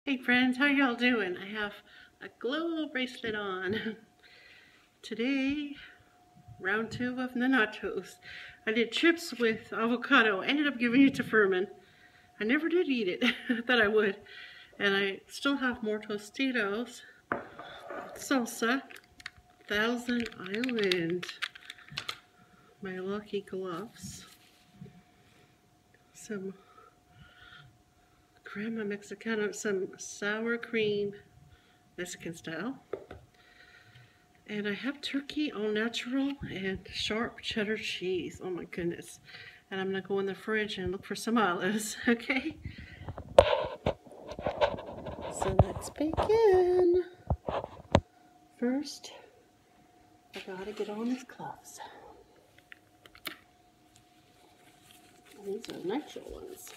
Hey friends, how y'all doing? I have a glow bracelet on. Today, round 2 of the nachos. I did chips with avocado. Ended up giving it to Furman. I never did eat it. I thought I would. And I still have more Tostitos. Salsa. Thousand Island. My lucky gloves. Some crema mexicana. Some sour cream, Mexican style. And I have turkey all natural and sharp cheddar cheese. Oh my goodness. And I'm going to go in the fridge and look for some olives, okay? So let's begin. First, I gotta get on these gloves. These are natural ones.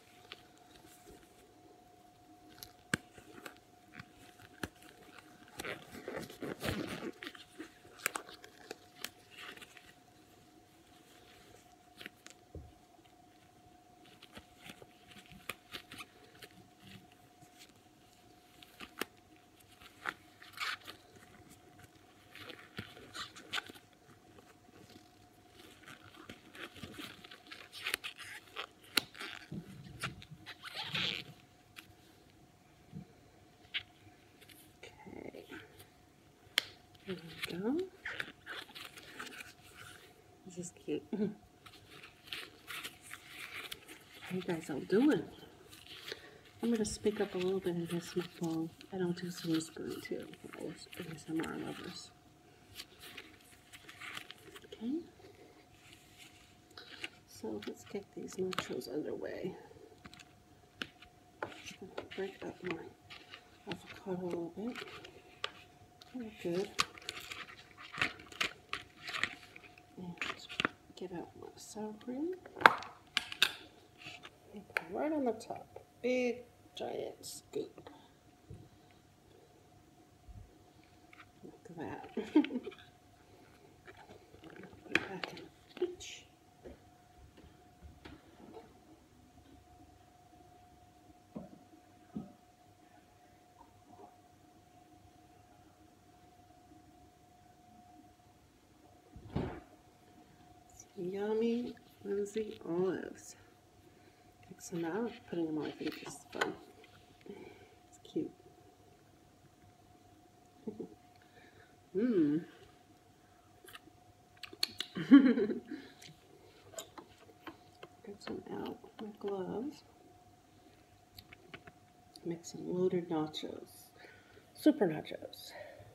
There we go. This is cute. How you guys all doing? I'm going to speak up a little bit in this phone, and I'll do some whispering too for those ASMR lovers. Okay. So let's get these nachos underway. Just going to break up my avocado a little bit. Very good. And get out my sour cream. And put it right on the top. Big, giant scoop. Look at that. Put it back in the fridge. Yummy Lindsay olives. Take some out, putting them on my fingers is fun. It's cute. Mmm. Get some out with my gloves. Make some loaded nachos. Super nachos.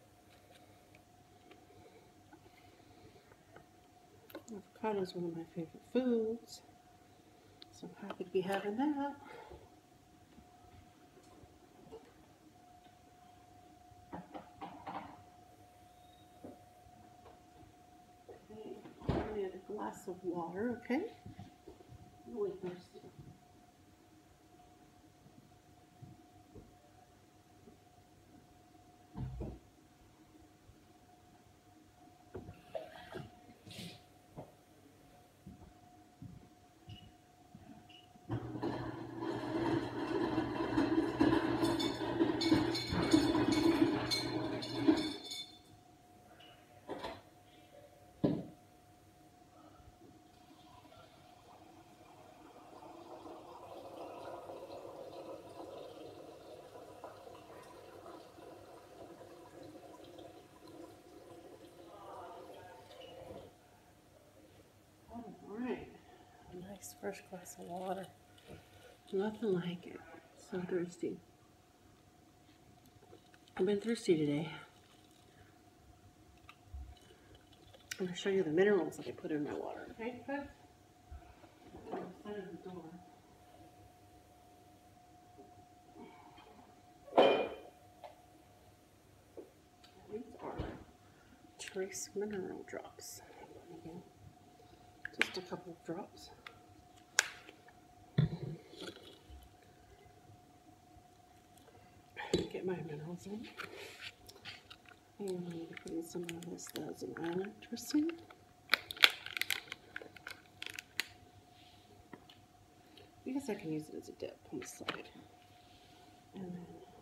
Avocado is one of my favorite foods, so I'm happy to be having that. Okay, I need a glass of water, okay? I'm really thirsty. Alright, a nice fresh glass of water. Nothing like it. So thirsty. I've been thirsty today. I'm going to show you the minerals that I put in my water. Okay, good? On the side of the door. These are trace mineral drops. Just a couple of drops. Get my minerals in. And I'm going to put in some of this Thousand Island dressing. I guess I can use it as a dip on the side. And then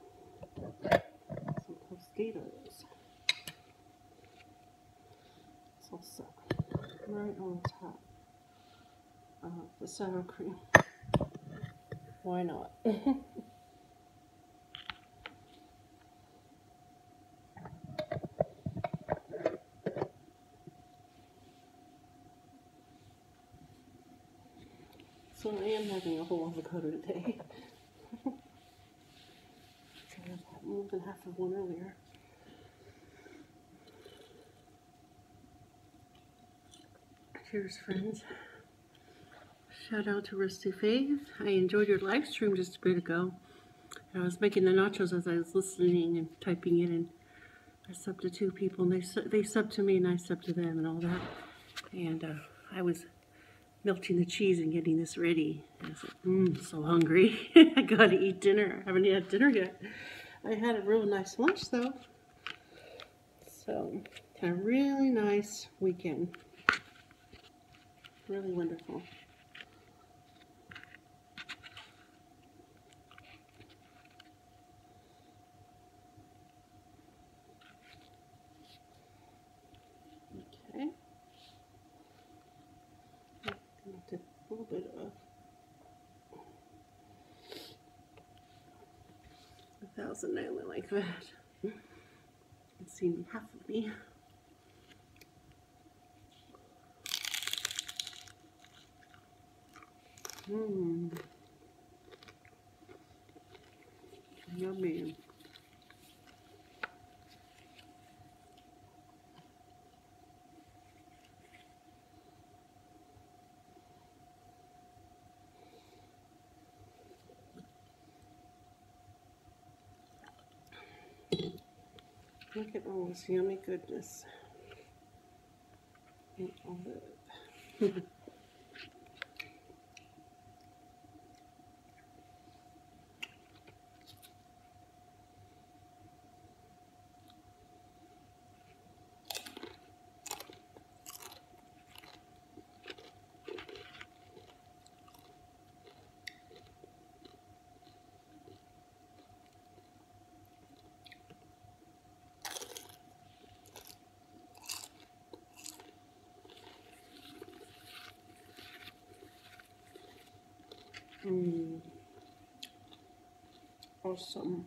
right on top of the sour cream. Why not? So I am having a whole avocado today. So I had more than half of one earlier. Cheers, friends. Shout out to Rusty Faith. I enjoyed your live stream just a bit ago. I was making the nachos as I was listening and typing in, and I subbed to 2 people, and they subbed to me, and I subbed to them, and all that. And I was melting the cheese and getting this ready. And I was like, so hungry. I gotta eat dinner. I haven't had dinner yet. I had a real nice lunch though. So, had a really nice weekend. Really wonderful. Okay. I'm gonna take a little bit of 1,000 Island like that. You can see half of me. Yummy. Look at all this yummy goodness. And olive. Awesome.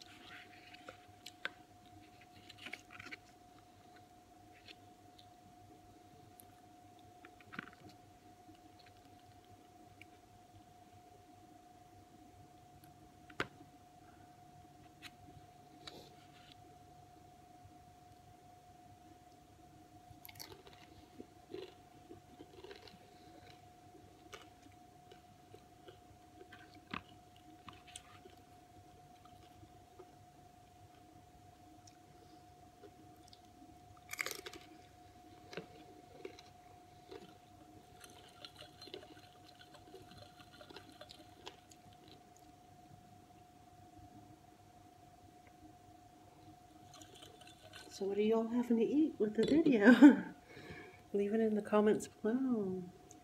So what are y'all having to eat with the video? Leave it in the comments below.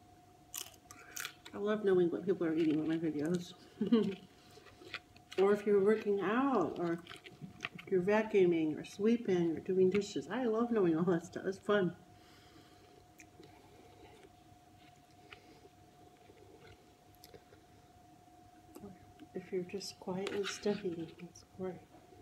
I love knowing what people are eating with my videos. Or if you're working out, or if you're vacuuming, or sweeping, or doing dishes. I love knowing all that stuff. It's fun. If you're just quiet and steady, it's great.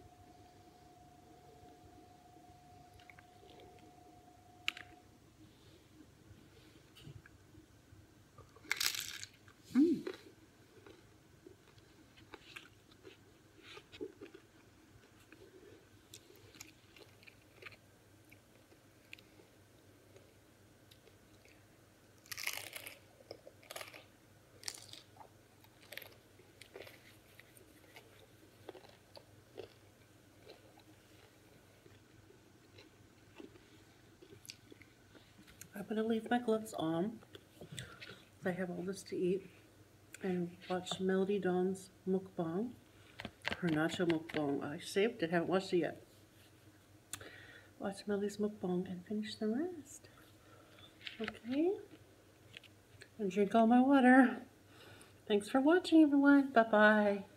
I'm going to leave my gloves on. I have all this to eat. And watch Melody Dawn's mukbang. Her nacho mukbang. I saved it, haven't watched it yet. Watch Melody's mukbang and finish the rest. Okay? And drink all my water. Thanks for watching, everyone. Bye-bye.